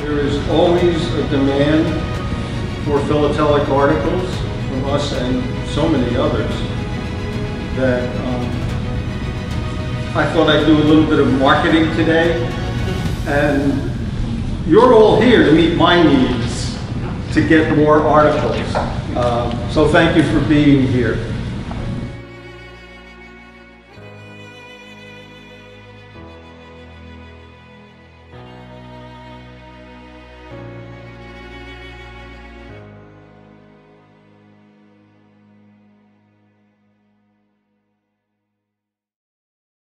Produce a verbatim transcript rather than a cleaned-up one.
There is always a demand for philatelic articles from us and so many others that um, I thought I'd do a little bit of marketing today. And you're all here to meet my needs to get more articles. Um, so thank you for being here.